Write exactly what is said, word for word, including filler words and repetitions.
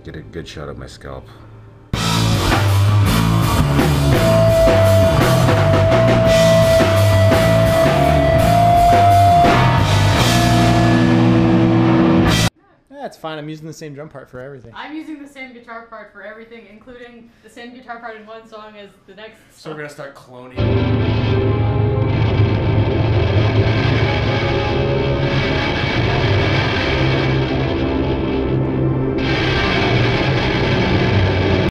get a good shot of my scalp. That's fine. I'm using the same drum part for everything. I'm using the same guitar part for everything, including the same guitar part in one song as the next song. So we're gonna start cloning.